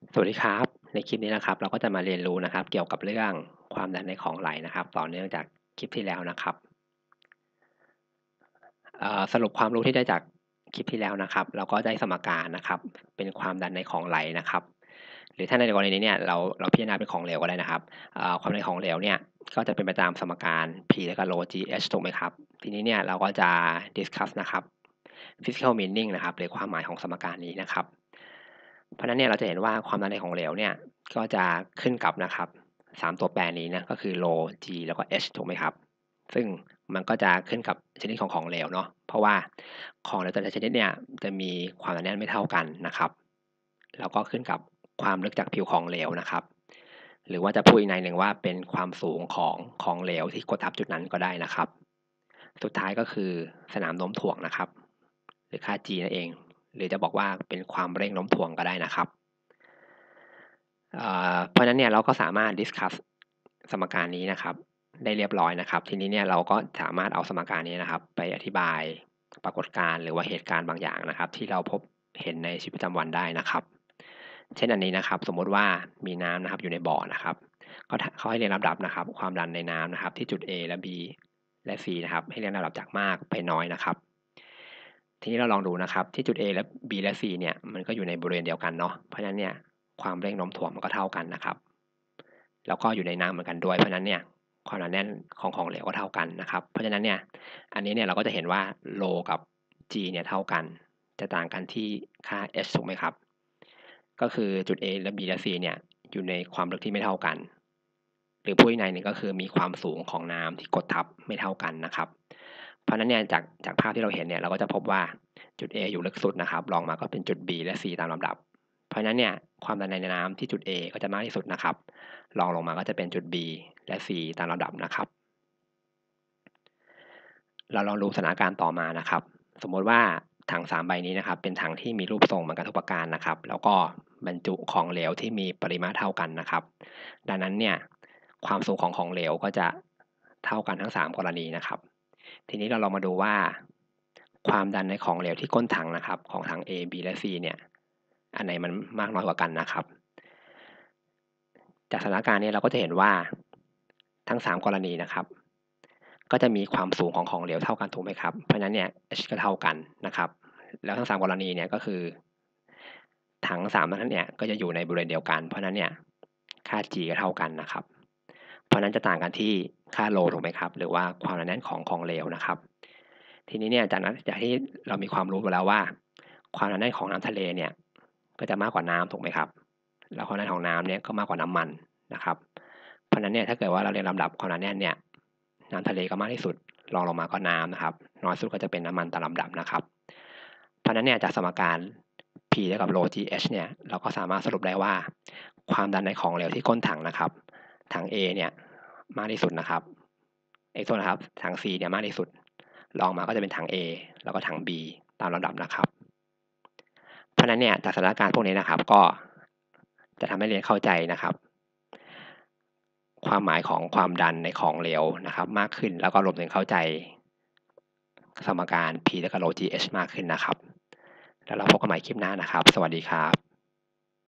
สวัสดีครับในคลิปนี้นะครับเราก็จะมาเรียนรู้นะครับเกี่ยวกับเรื่องความดันในของไหลนะครับต่อเนื่องจากคลิปที่แล้วนะครับสรุปความรู้ที่ได้จากคลิปที่แล้วนะครับเราก็ได้สมการนะครับเป็นความดันในของไหลนะครับหรือถ้าในกรณีนี้เนี่ยเราพิจารณาเป็นของเหลวก็ได้นะครับความดันของเหลวเนี่ยก็จะเป็นไปตามสมการ P และก็ rho GH ถูกไหมครับทีนี้เนี่ยเราก็จะ discuss นะครับ physical meaning นะครับหรือความหมายของสมการนี้นะครับเพราะฉะนั้นเนี่ยเราจะเห็นว่าความดันในของเหลวเนี่ยก็จะขึ้นกับนะครับ3ตัวแปรนี้นะก็คือ rho G แล้วก็ H ถูกไหมครับซึ่งมันก็จะขึ้นกับชนิดของเหลวเนาะเพราะว่าของเหลวแต่ละชนิดเนี่ยจะมีความหนาแน่นไม่เท่ากันนะครับแล้วก็ขึ้นกับความลึกจากผิวของเหลวนะครับหรือว่าจะพูดอีกในหนึ่งว่าเป็นความสูงของเหลวที่กดทับจุดนั้นก็ได้นะครับสุดท้ายก็คือสนามโน้มถ่วงนะครับหรือค่า G นั่นเองหรือจะบอกว่าเป็นความเร่งโน้มถ่วงก็ได้นะครับเพราะฉะนั้นเนี่ยเราก็สามารถ discuss สมการนี้นะครับได้เรียบร้อยนะครับทีนี้เนี่ยเราก็สามารถเอาสมการนี้นะครับไปอธิบายปรากฏการณ์หรือว่าเหตุการณ์บางอย่างนะครับที่เราพบเห็นในชีวิตประจำวันได้นะครับเช่นอันนี้นะครับสมมุติว่ามีน้ำนะครับอยู่ในบ่อนะครับก็เขาให้เรียงลำดับนะครับความดันในน้ำนะครับที่จุด A และ B และ C นะครับให้เรียงลำดับจากมากไปน้อยนะครับทีนี้เราลองดูนะครับที่จุด A และ B และ C เนี่ยมันก็อยู่ในบริเวณเดียวกันเนาะเพราะฉะนั้นเนี่ยความเร่งโน้มถ่วงมันก็เท่ากันนะครับแล้วก็อยู่ในน้ำเหมือนกันด้วยเพราะฉะนั้นเนี่ยความหนาแน่นของเหลวก็เท่ากันนะครับเพราะฉะนั้นเนี่ยอันนี้เนี่ยเราก็จะเห็นว่า rho กับ G เนี่ยเท่ากันจะต่างกันที่ค่า H ถูกไหมครับก็คือจุด A และ B และ C เนี่ยอยู่ในความลึกที่ไม่เท่ากันหรือพูดอีกในหนึ่งก็คือมีความสูงของน้ำที่กดทับไม่เท่ากันนะครับเพราะฉะนั้นเนี่ยจากภาพที่เราเห็นเนี่ยเราก็จะพบว่าจุด A อยู่ลึกสุดนะครับรองมาก็เป็นจุด B และ C ตามลำดับเพราะฉะนั้นเนี่ยความดันในน้ำที่จุด A ก็จะมากที่สุดนะครับรองลงมาก็จะเป็นจุด B และ C ตามลำดับนะครับเราลองดูสถานการณ์ต่อมานะครับสมมติว่าถัง3ใบนี้นะครับเป็นถังที่มีรูปทรงเหมือนกันทุกประการนะครับแล้วก็บรรจุของเหลวที่มีปริมาตรเท่ากันนะครับดังนั้นเนี่ยความสูงของเหลวก็จะเท่ากันทั้ง3กรณีนะครับทีนี้เราลองมาดูว่าความดันในของเหลวที่ก้นถังนะครับของถัง A B และ C เนี่ยอันไหนมันมากน้อยกว่ากันนะครับจากสถานการณ์นี้เราก็จะเห็นว่าทั้ง3กรณีนะครับก็จะมีความสูงของเหลวเท่ากันถูกไหมครับเพราะฉะนั้นเนี่ย H ก็เท่ากันนะครับแล้วทั้ง3กรณีเนี่ยก็คือถัง3นั้นเนี่ยก็จะอยู่ในบริเวณเดียวกันเพราะฉะนั้นเนี่ยค่า G ก็เท่ากันนะครับเพราะฉะนั้นจะต่างกันที่ค่าโลถูกไหมครับหรือว่าความหนาแน่นของเหลวนะครับทีนี้เนี่ยจากที่เรามีความรู้ไปแล้วว่าความหนาแน่นของน้ำทะเลเนี่ยก็จะมากกว่าน้ำถูกไหมครับแล้วความหนาแน่นของน้ำเนี่ยก็มากกว่าน้ำมันนะครับเพราะฉะนั้นเนี่ยถ้าเกิดว่าเราเรียงลำดับความหนาแน่นเนี่ยน้ำทะเลก็มากที่สุดรองลงมาก็น้ำนะครับน้อยสุดก็จะเป็นน้ำมันตามลำดับนะครับเพราะฉะนั้นเนี่ยจากสมการ P เท่ากับ rho GH เนี่ยเราก็สามารถสรุปได้ว่าความดันในของเหลวที่ก้นถังนะครับถัง A เนี่ยมากที่สุดนะครับโทษนะครับถัง C เนี่ยมากที่สุดรองมาก็จะเป็นถัง A แล้วก็ถัง B ตามลำดับนะครับเพราะฉะนั้นเนี่ยจากสถานการณ์พวกนี้นะครับก็จะทำให้เรียนเข้าใจนะครับความหมายของความดันในของเหลวนะครับมากขึ้นแล้วก็รวมถึงเข้าใจสมการ P และก็ rho GH มากขึ้นนะครับแล้วเราพบกันใหม่คลิปหน้านะครับสวัสดีครับ